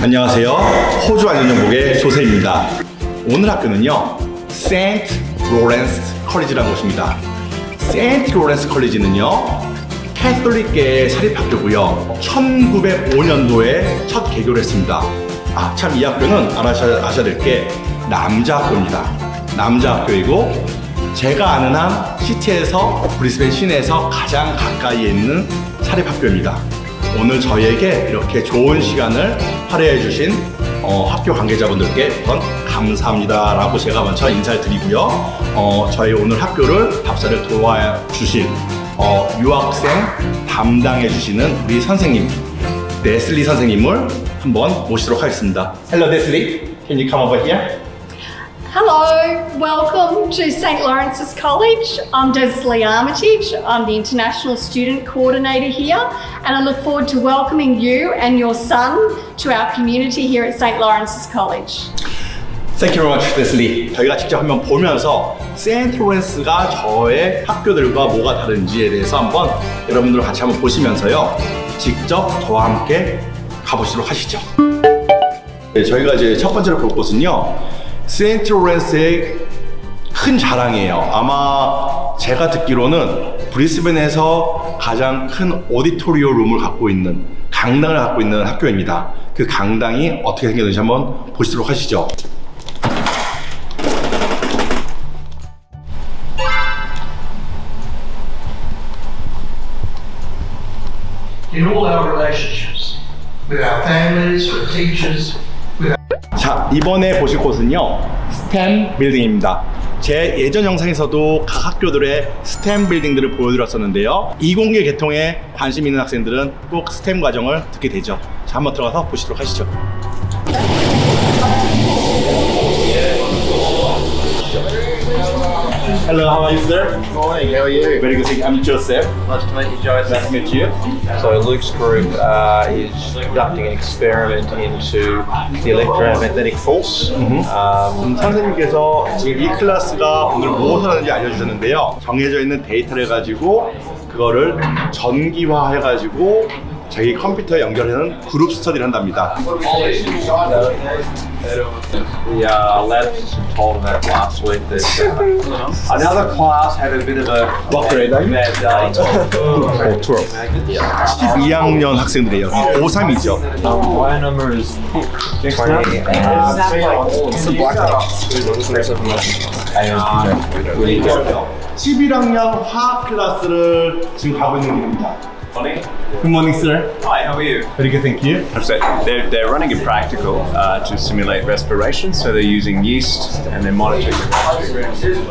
안녕하세요. 호주 안전정복의 조세입니다. 오늘 학교는요, 세인트 로렌스 컬리지라는 곳입니다. 세인트 로렌스 컬리지는요, 캐톨릭계의 사립학교고요. 1905년도에 첫 개교를 했습니다. 참 이 학교는 아셔야 될 게 남자 학교입니다. 남자 학교이고 제가 아는 한 시티에서 브리스벤 시내에서 가장 가까이에 있는 사립학교입니다. 오늘 저희에게 이렇게 좋은 시간을 할애해 주신 학교 관계자분들께 우선 감사합니다 라고 제가 먼저 인사를 드리고요. 저희 오늘 학교를 답사를 도와주신 유학생 담당해 주시는 우리 선생님 데슬리 선생님을 한번 모시도록 하겠습니다. Hello Desley, can you come over here? Hello, welcome to St. Lawrence's College. I'm Desley Armitage. I'm the International Student Coordinator here, and I look forward to welcoming you and your son to our community here at St. Lawrence's College. Thank you very much, Desley. 저희가 직접 한번 보면서 세인트 로렌스가 저의 학교들과 뭐가 다른지에 대해서 한번 여러분들 같이 한번 보시면서요, 직접 저와 함께 가보시도록 하시죠. 네, 저희가 이제 첫 번째로 볼 곳은요, 세인트 로렌스의 큰 자랑이에요. 아마 제가 듣기로는 브리스벤에서 가장 큰 오디토리오 룸을 갖고 있는, 강당을 갖고 있는 학교입니다. 그 강당이 어떻게 생겼는지 한번 보시도록 하시죠. In all our relationships with our families, with teachers, 자, 이번에 보실 곳은요, 스템 빌딩입니다. 제 예전 영상에서도 각 학교들의 스템 빌딩들을 보여드렸었는데요, 이공계 계통에 관심 있는 학생들은 꼭 스템 과정을 듣게 되죠. 자, 한번 들어가서 보시도록 하시죠. Hello, how are you, sir? Good morning, how are you? Very good, thank you. I'm Joseph. Nice to meet you, Joseph. Nice to meet you. So Luke's group is conducting an experiment into the electromagnetic force. 선생님께서 지금 이 클래스가 오늘 무엇을 하는지 알려주셨는데요, 정해져 있는 데이터를 가지고 그거를 전기화해가지고 자기 컴퓨터에 연결하는 그룹 스터디를 한답니다. The labs told that last week that another class had a bit of a What grade are you? bad day. 12. 12학년 학생들이에요. 고3이죠. My number is 20. What's the black one? 11학년 화학 클래스를 지금 가고 있는 길입니다. Morning. Good morning, sir. Hi, how are you? Very good, thank you. So they're running a practical to simulate respiration. So they're using yeast and they're monitoring the respiratory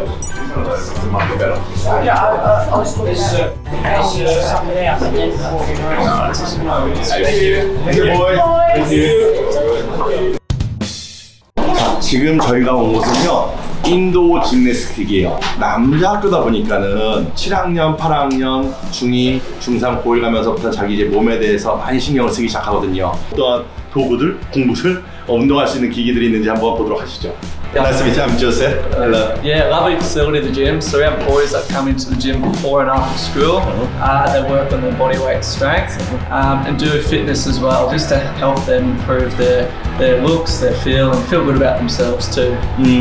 Thank you, boys. Thank you. 자, 지금 저희가 온 곳은요, 인도 짐내스틱이에요. 남자 학교다 보니까는 7학년, 8학년, 중2, 중3, 고1 가면서부터 자기 이제 몸에 대해서 많이 신경을 쓰기 시작하거든요. 어떠한 도구들, 공부들, 운동할 수 있는 기기들이 있는지 한번 보도록 하시죠. Nice to meet you. I'm Joseph. Hello. Yeah, lovely facility, the gym. So we have boys that come into the gym before and after school. They work on their body weight strength and do fitness as well, just to help them improve their looks, their feel, and feel good about themselves too.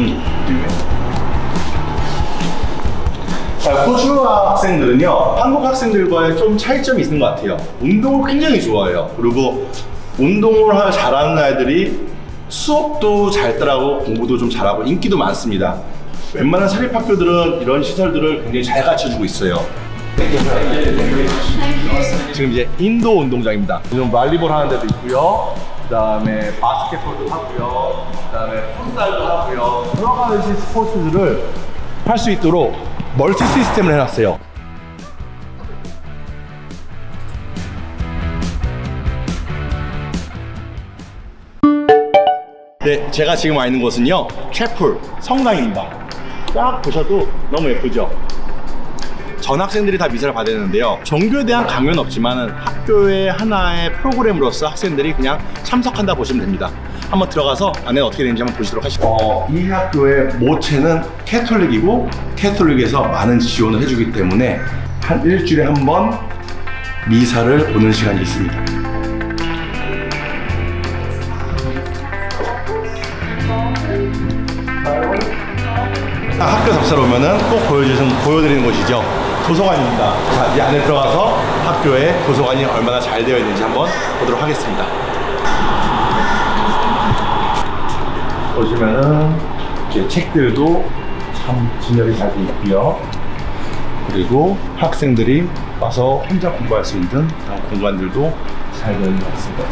호주 학생들은요, 한국 학생들과의 좀 차이점이 있는 것 같아요. 운동을 굉장히 좋아해요. 그리고 운동을 잘하는 아이들이 수업도 잘 따라하고 공부도 좀 잘하고 인기도 많습니다. 웬만한 사립학교들은 이런 시설들을 굉장히 잘 갖춰주고 있어요. 지금 이제 인도 운동장입니다. 지금 발리볼 하는 데도 있고요, 그 다음에 바스켓볼도 하고요, 그 다음에 풋살도 하고요, 여러 가지 스포츠들을 할 수 있도록 멀티 시스템을 해놨어요. 네, 제가 지금 와 있는 곳은요, 채플, 성당입니다. 딱 보셔도 너무 예쁘죠? 전 학생들이 다 미사를 받았는데요, 종교에 대한 강요는 없지만 학교의 하나의 프로그램으로서 학생들이 그냥 참석한다 보시면 됩니다. 한번 들어가서 안에 어떻게 되는지 한번 보시도록 하시죠. 이 학교의 모체는 캐톨릭이고 캐톨릭에서 많은 지원을 해주기 때문에 한 일주일에 한 번 미사를 보는 시간이 있습니다. 학교 답사로 오면은 꼭 보여드리는 곳이죠. 도서관입니다. 자, 이 안에 들어가서 학교에 도서관이 얼마나 잘 되어 있는지 한번 보도록 하겠습니다. 보시면은 이제 책들도 참 진열이 잘 돼 있고요. 그리고 학생들이 와서 혼자 공부할 수 있는 그런 공간들도 잘 되어 있는 것 같습니다.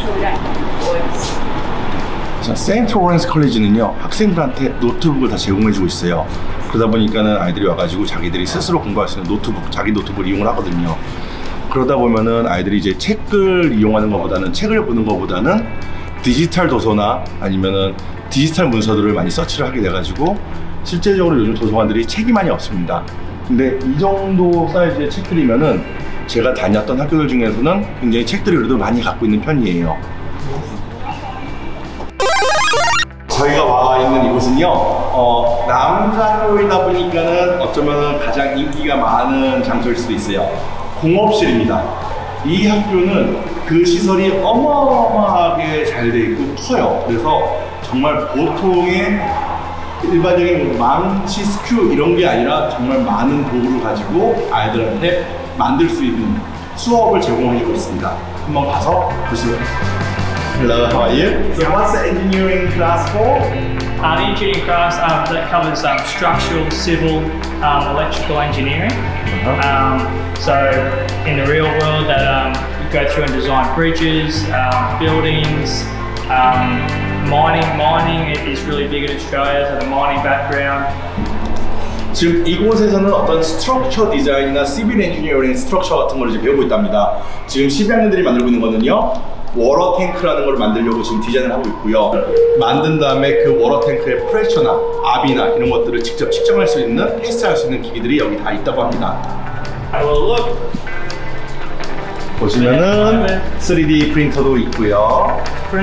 자, 세인트 로렌스 컬리지는요, 학생들한테 노트북을 다 제공해주고 있어요. 그러다 보니까는 아이들이 와가지고 자기들이 스스로 공부할 수 있는 노트북, 자기 노트북을 이용을 하거든요. 그러다 보면은 아이들이 이제 책을 이용하는 것보다는, 책을 보는 것보다는 디지털 도서나 아니면은 디지털 문서들을 많이 서치를 하게 돼가지고 실제적으로 요즘 도서관들이 책이 많이 없습니다. 근데 이 정도 사이즈의 책들이면은 제가 다녔던 학교들 중에서는 굉장히 책들을 그래도 많이 갖고 있는 편이에요. 저희가 와 있는 이곳은요, 남자학교이다 보니까는 어쩌면 가장 인기가 많은 장소일 수도 있어요. 공업실입니다. 이 학교는 그 시설이 어마어마하게 잘 돼 있고 커요. 그래서 정말 보통의 일반적인 망치, 스큐 이런 게 아니라 정말 많은 도구를 가지고 아이들한테 만들 수 있는 수업을 제공해주고 있습니다. 한번 가서 보시죠. Hello, how are you? So what's the engineering class for? The engineering class that covers structural, civil, electrical engineering. So in the real world, that you go through and design bridges, buildings, mining is really big in Australia. So the mining background. 지금 이곳에서는 어떤 스트럭처 디자인이나 시빌 엔지니어링 스트럭처 같은 걸 이제 배우고 있답니다. 지금 12학년들이 만들고 있는 거는요, 워터 탱크라는 걸 만들려고 지금 디자인을 하고 있고요. 만든 다음에 그 워터 탱크의 프레셔나 압이나 이런 것들을 직접 측정할 수 있는, 테스트할 수 있는 기기들이 여기 다 있다고 합니다. 보시면은 3D 프린터도 있고요.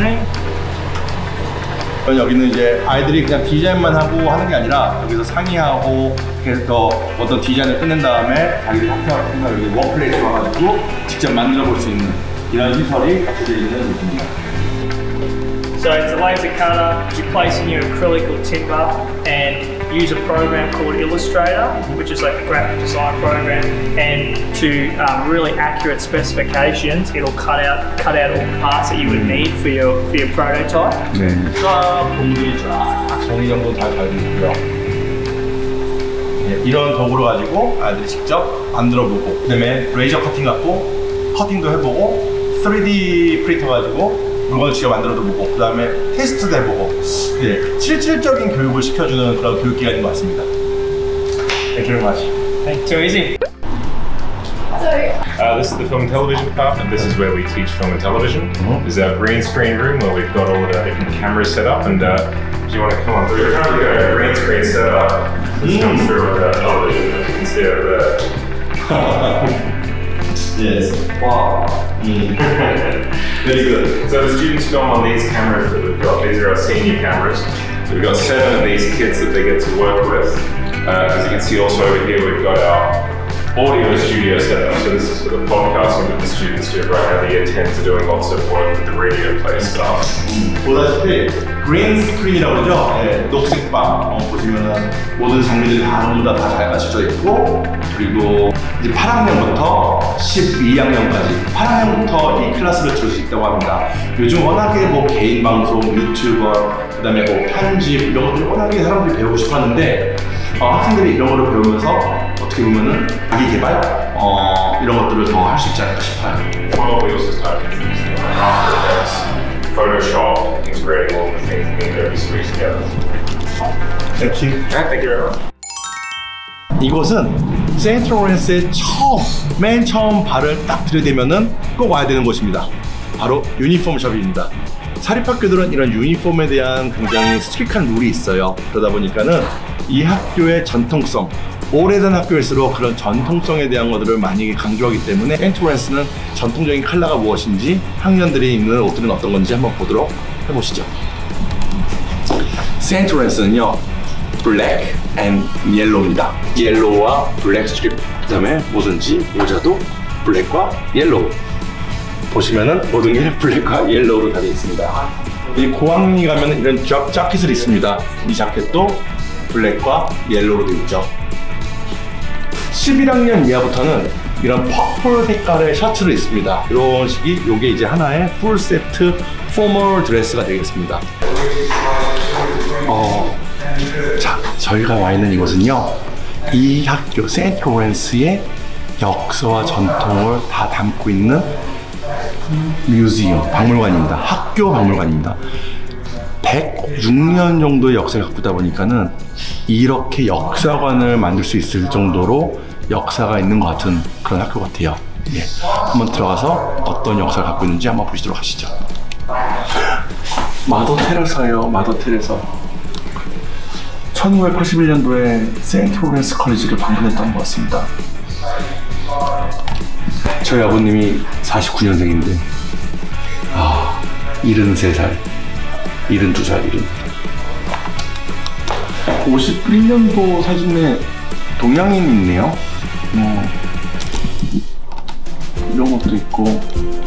여기는 이제 아이들이 그냥 디자인만 하고 하는 게 아니라 여기서 상의하고 그래서 어떤 디자인을 끝낸 다음에 자기들 학교나 여기 워크플레이스 와가지고 직접 만들어 볼 수 있는 이런 시설이 갖춰져 있는 곳입니다. So it's a laser cutter, you place in your acrylic or timber and use a program called Illustrator, which is like a graphic design program, and to really accurate specifications, it'll cut out all the parts that you would need for your prototype. 네, 쫙 공들이 쫙 정리정돈 잘 되어 있고요. 네, 이런 도구를 가지고 아이들이 직접 만들어보고, 그다음에 레이저 커팅 갖고 커팅도 해보고, 3D 프린터 가지고 물건을 직접 만들어도 보고, 그 다음에 테스트도 해보고, 네, 실질적인 교육을 시켜주는 그런 교육기관인 것 같습니다. Thank you very much. Thanks, too easy. This is the film and television department. This is where we teach film and television. This is our green screen room where we've got all the different cameras set up. And do you want to come on through? We're trying to get a green screen set up. Let's come through with our television, as you can see over there. Yes. Wow. Very good. So the students film on these cameras that we've got. These are our senior cameras. We've got 7 of these kits that they get to work with. As you can see also over here, we've got our audio studio set up. So this is for the podcasting that the students do. Right now the year 10s are doing lots of work with the radio play stuff. 보다시피 그린 스크린이라고 그러죠. 네, 녹색방 보시면은 모든 장비들이 다 전부 다 잘 갖춰져 있고, 그리고 이제 8학년부터 12학년까지 8학년부터 이 클래스를 들을 수 있다고 합니다. 요즘 워낙에 뭐 개인 방송, 유튜버, 그다음에 뭐 편집 이런 것들 워낙에 사람들이 배우고 싶었는데 학생들이 이런 거를 배우면서 어떻게 보면은 자기 개발 이런 것들을 더 할 수 있지 않을까 싶어요. Well, we also started introducing After Effects, Photoshop, integrating all the things in every suite together. Thank you. Thank you very much. 이곳은 세인트 로렌스의 맨 처음 발을 딱 들이대면은 꼭 와야 되는 곳입니다. 바로 유니폼 숍입니다. 사립학교들은 이런 유니폼에 대한 굉장히 스트릭한 룰이 있어요. 그러다 보니까는 이 학교의 전통성, 오래된 학교일수록 그런 전통성에 대한 것들을 많이 강조하기 때문에 세인트 로렌스는 전통적인 컬러가 무엇인지, 학년들이 입는 옷들은 어떤 건지 한번 보도록 해보시죠. 세인트 로렌스는요, 블랙 앤 옐로우입니다. 옐로우와 블랙 스트립, 그 다음에 뭐든지 모자도 블랙과 옐로우. 보시면은 모든 게 블랙과 옐로우로 다 되어 있습니다. 이 고학년이 가면 이런 자켓을 입습니다. 이 자켓도 블랙과 옐로우로 되어 있죠. 11학년 이하부터는 이런 퍼플 색깔의 셔츠를 입습니다. 이런 식이 요게 이제 하나의 풀 세트 포멀 드레스가 되겠습니다. 자, 저희가 와 있는 이곳은요, 이 학교 세인트 로렌스의 역사와 전통을 다 담고 있는 뮤지엄, 박물관입니다. 학교 박물관입니다. 106년 정도의 역사를 갖고 있다 보니까는 이렇게 역사관을 만들 수 있을 정도로 역사가 있는 것 같은 그런 학교 같아요. 예, 한번 들어가서 어떤 역사를 갖고 있는지 한번 보시도록 하시죠. 마더 테레사예요. 마더 테레사. 1981년도에 세인트 로렌스 컬리지를 방문했던 것 같습니다. 저희 아버님이 49년생인데 73살, 72살, 51년도 사진에 동양인이 있네요. 이런 것도 있고.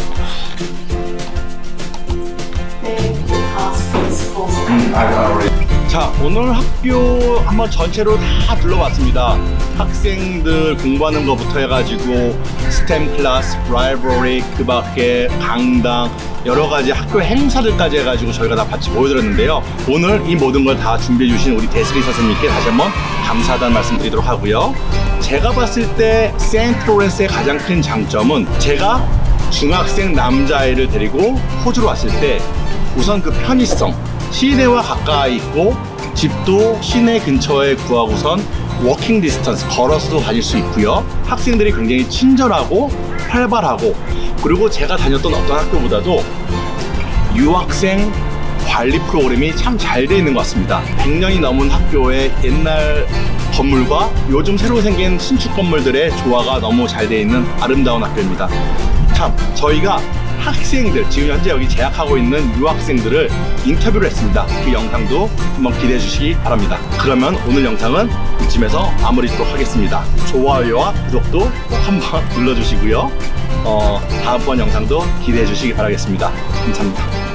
자, 오늘 학교 한번 전체로 다 둘러봤습니다. 학생들 공부하는 것부터 해가지고 스템 클래스, 라이브러리, 그 밖에 강당, 여러 가지 학교 행사들까지 해가지고 저희가 다 같이 보여드렸는데요. 오늘 이 모든 걸 다 준비해 주신 우리 데스리 선생님께 다시 한번 감사하다는 말씀 드리도록 하고요. 제가 봤을 때 세인트 로렌스의 가장 큰 장점은, 제가 중학생 남자아이를 데리고 호주로 왔을 때 우선 그 편의성, 시내와 가까이 있고 집도 시내 근처에 구하고선 워킹 디스턴스, 걸어서도 다닐 수 있고요. 학생들이 굉장히 친절하고 활발하고, 그리고 제가 다녔던 어떤 학교보다도 유학생 관리 프로그램이 참 잘 돼 있는 것 같습니다. 100년이 넘은 학교의 옛날 건물과 요즘 새로 생긴 신축 건물들의 조화가 너무 잘 돼 있는 아름다운 학교입니다. 참, 저희가 학생들, 지금 현재 여기 재학하고 있는 유학생들을 인터뷰를 했습니다. 그 영상도 한번 기대해 주시기 바랍니다. 그러면 오늘 영상은 이쯤에서 마무리하도록 하겠습니다. 좋아요와 구독도 꼭 한번 눌러주시고요. 다음번 영상도 기대해 주시기 바라겠습니다. 감사합니다.